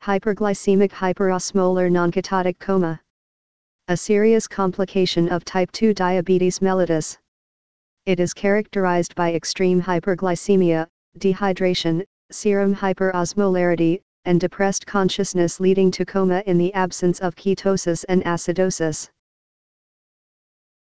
Hyperglycemic hyperosmolar nonketotic coma. A serious complication of type 2 diabetes mellitus. It is characterized by extreme hyperglycemia, dehydration, serum hyperosmolarity, and depressed consciousness leading to coma in the absence of ketosis and acidosis.